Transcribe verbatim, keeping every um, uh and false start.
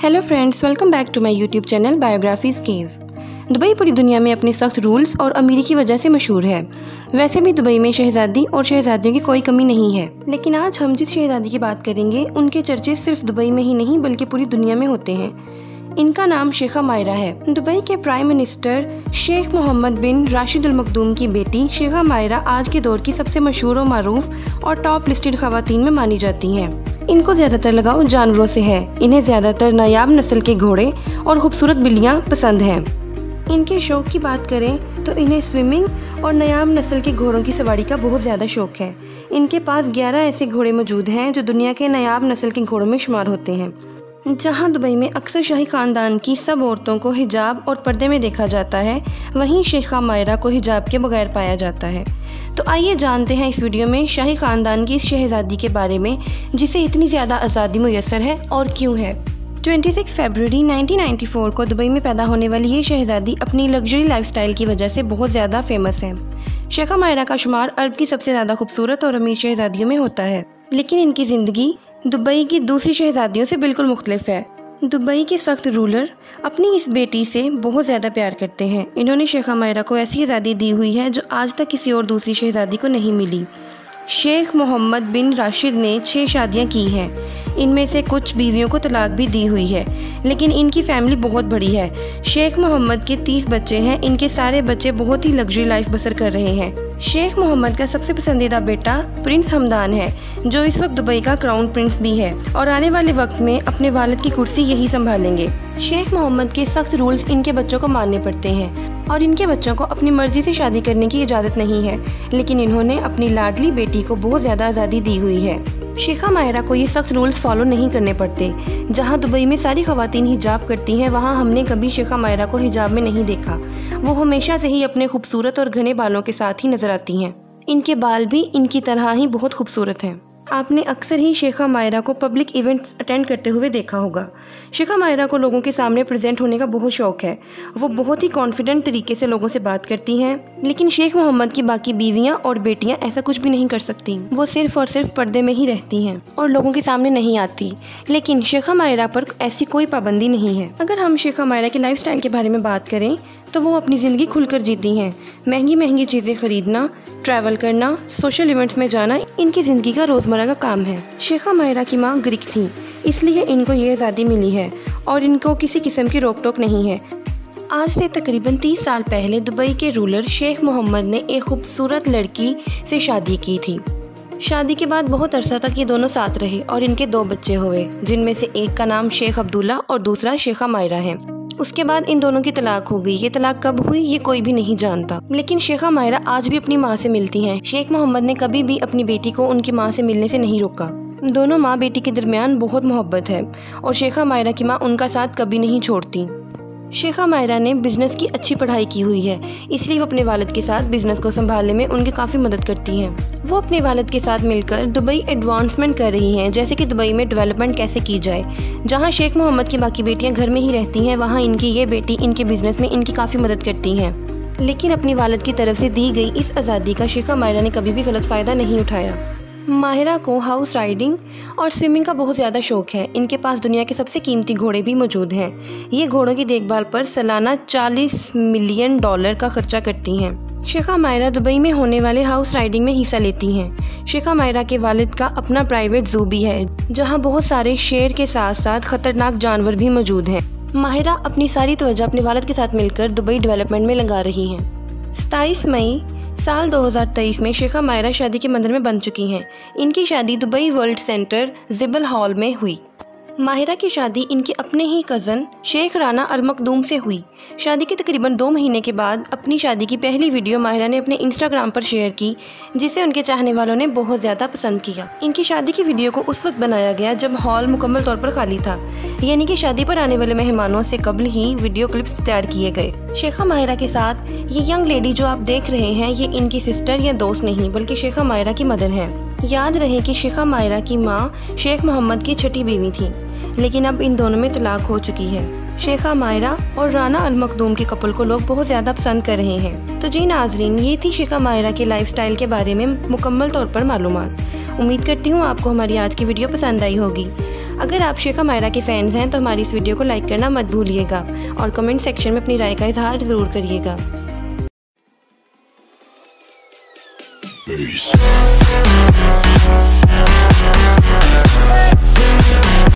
Hello friends, welcome back to my YouTube channel biographies cave. Dubai पूरी दुनिया में अपने सख्त रूल्स और अमीरी की वजह से मशहूर है। वैसे भी दुबई में शहजादी और शहजादियों की कोई कमी नहीं है, लेकिन आज हम जिस शहजादी की बात करेंगे उनके चर्चे सिर्फ दुबई में ही नहीं बल्कि पूरी दुनिया में होते हैं। इनका नाम शेखा मायरा है। दुबई के prime minister Sheikh Mohammed bin Rashid Al Maktoum की बेटी शेखा मायरा आज के दौर की सबसे मशहूर और मारूफ और टॉप लिस्टेड खवातीन में मानी जाती हैं। इनको ज़्यादातर लगाव जानवरों से है। इन्हें ज़्यादातर नायाब नस्ल के घोड़े और खूबसूरत बिल्लियाँ पसंद हैं। इनके शौक की बात करें तो इन्हें स्विमिंग और नायाब नस्ल के घोड़ों की सवारी का बहुत ज़्यादा शौक है। इनके पास ग्यारह ऐसे घोड़े मौजूद हैं जो दुनिया के नायाब नस्ल के घोड़ों में शुमार होते हैं। जहां दुबई में अक्सर शाही ख़ानदान की सब औरतों को हिजाब और पर्दे में देखा जाता है, वहीं शेखा मायरा को हिजाब के बगैर पाया जाता है। तो आइए जानते हैं इस वीडियो में शाही ख़ानदान की इस शहजादी के बारे में जिसे इतनी ज़्यादा आज़ादी मुयस्सर है और क्यों है। छब्बीस फरवरी उन्नीस सौ चौरानवे को दुबई में पैदा होने वाली ये शहजादी अपनी लग्जरी लाइफस्टाइल की वजह से बहुत ज़्यादा फेमस है। शेखा मायरा का शुमार अरब की सबसे ज़्यादा खूबसूरत और अमीर शहजादियों में होता है, लेकिन इनकी ज़िंदगी दुबई की दूसरी शहजादियों से बिल्कुल मुख्तलिफ है। दुबई के सख्त रूलर अपनी इस बेटी से बहुत ज़्यादा प्यार करते हैं। इन्होंने शेखा मायरा को ऐसी आज़ादी दी हुई है जो आज तक किसी और दूसरी शहजादी को नहीं मिली। शेख मोहम्मद बिन राशिद ने छः शादियां की हैं। इनमें से कुछ बीवियों को तलाक भी दी हुई है, लेकिन इनकी फैमिली बहुत बड़ी है। शेख मोहम्मद के तीस बच्चे हैं। इनके सारे बच्चे बहुत ही लग्जरी लाइफ बसर कर रहे हैं। शेख मोहम्मद का सबसे पसंदीदा बेटा प्रिंस हमदान है, जो इस वक्त दुबई का क्राउन प्रिंस भी है और आने वाले वक्त में अपने वालिद की कुर्सी यही संभालेंगे। शेख मोहम्मद के सख्त रूल्स इनके बच्चों को मानने पड़ते हैं और इनके बच्चों को अपनी मर्जी से शादी करने की इजाज़त नहीं है, लेकिन इन्होंने अपनी लाडली बेटी को बहुत ज़्यादा आज़ादी दी हुई है। शेखा मायरा को ये सख्त रूल्स फॉलो नहीं करने पड़ते। जहाँ दुबई में सारी खवातीन हिजाब करती हैं, वहाँ हमने कभी शेखा मायरा को हिजाब में नहीं देखा। वो हमेशा से ही अपने खूबसूरत और घने बालों के साथ ही नजर आती हैं। इनके बाल भी इनकी तरह ही बहुत खूबसूरत हैं। आपने अक्सर ही शेखा मायरा को पब्लिक इवेंट्स अटेंड करते हुए देखा होगा। शेखा मायरा को लोगों के सामने प्रेजेंट होने का बहुत शौक है। वो बहुत ही कॉन्फिडेंट तरीके से लोगों से बात करती हैं, लेकिन शेख मोहम्मद की बाकी बीवियां और बेटियां ऐसा कुछ भी नहीं कर सकती। वो सिर्फ और सिर्फ पर्दे में ही रहती हैं और लोगों के सामने नहीं आती। लेकिन शेखा मायरा पर ऐसी कोई पाबंदी नहीं है। अगर हम शेखा मायरा की लाइफ स्टाइल के बारे में बात करें तो वो अपनी ज़िंदगी खुलकर जीती हैं। महंगी महंगी चीज़ें खरीदना, ट्रैवल करना, सोशल इवेंट्स में जाना इनकी ज़िंदगी का रोज़मर्रा का काम है। शेखा मायरा की माँ ग्रीक थी, इसलिए इनको ये आज़ादी मिली है और इनको किसी किस्म की रोक टोक नहीं है। आज से तकरीबन तीस साल पहले दुबई के रूलर शेख मोहम्मद ने एक खूबसूरत लड़की से शादी की थी। शादी के बाद बहुत अरसा तक ये दोनों साथ रहे और इनके दो बच्चे हुए, जिनमें से एक का नाम शेख अब्दुल्ला और दूसरा शेखा मायरा है। उसके बाद इन दोनों की तलाक हो गई। ये तलाक कब हुई ये कोई भी नहीं जानता, लेकिन शेखा मायरा आज भी अपनी माँ से मिलती हैं। शेख मोहम्मद ने कभी भी अपनी बेटी को उनकी माँ से मिलने से नहीं रोका। दोनों माँ बेटी के दरमियान बहुत मोहब्बत है और शेखा मायरा की माँ उनका साथ कभी नहीं छोड़ती। शेखा मायरा ने बिजनेस की अच्छी पढ़ाई की हुई है, इसलिए वो अपने वालिद के साथ बिजनेस को संभालने में उनकी काफ़ी मदद करती हैं। वो अपने वालिद के साथ मिलकर दुबई एडवांसमेंट कर रही हैं, जैसे कि दुबई में डेवलपमेंट कैसे की जाए। जहां शेख मोहम्मद की बाकी बेटियां घर में ही रहती हैं, वहां इनकी ये बेटी इनके बिजनेस में इनकी काफ़ी मदद करती हैं। लेकिन अपनी वालिद की तरफ से दी गई इस आज़ादी का शेखा मायरा ने कभी भी गलत फ़ायदा नहीं उठाया। माहिरा को हाउस राइडिंग और स्विमिंग का बहुत ज़्यादा शौक है। इनके पास दुनिया के सबसे कीमती घोड़े भी मौजूद हैं। ये घोड़ों की देखभाल पर सालाना चालीस मिलियन डॉलर का खर्चा करती हैं। शेखा मायरा दुबई में होने वाले हाउस राइडिंग में हिस्सा लेती हैं। शेखा मायरा के वालिद का अपना प्राइवेट जू भी है, जहाँ बहुत सारे शेर के साथ साथ खतरनाक जानवर भी मौजूद हैं। माहिरा अपनी सारी तवज्जो अपने वालिद के साथ मिलकर दुबई डेवलपमेंट में लगा रही हैं। सताईस मई साल दो हज़ार तेईस में शेखा मायरा शादी के मंदिर में बन चुकी हैं। इनकी शादी दुबई वर्ल्ड सेंटर जिबल हॉल में हुई। माहिरा की शादी इनके अपने ही cousin Sheikh Rana Al Maktoum से हुई। शादी के तकरीबन दो महीने के बाद अपनी शादी की पहली वीडियो माहिरा ने अपने इंस्टाग्राम पर शेयर की, जिसे उनके चाहने वालों ने बहुत ज़्यादा पसंद किया। इनकी शादी की वीडियो को उस वक्त बनाया गया जब हॉल मुकम्मल तौर पर खाली था, यानी कि शादी पर आने वाले मेहमानों से कबल ही वीडियो क्लिप्स तैयार किए गए। शेखा मायरा के साथ ये यंग लेडी जो आप देख रहे हैं, ये इनकी सिस्टर या दोस्त नहीं बल्कि शेखा मायरा की मदर है। याद रहे कि शेखा मायरा की माँ शेख मोहम्मद की छठी बीवी थी, लेकिन अब इन दोनों में तलाक हो चुकी है। शेखा मायरा और राना अल मखदूम के कपल को लोग बहुत ज़्यादा पसंद कर रहे हैं। तो जी नाजरीन, ये थी शेखा मायरा के लाइफस्टाइल के बारे में मुकम्मल तौर पर मालूमात। उम्मीद करती हूँ आपको हमारी आज की वीडियो पसंद आई होगी। अगर आप शेखा मायरा के फैंस हैं तो हमारी इस वीडियो को लाइक करना मत भूलिएगा और कमेंट सेक्शन में अपनी राय का इजहार ज़रूर करिएगा। Peace.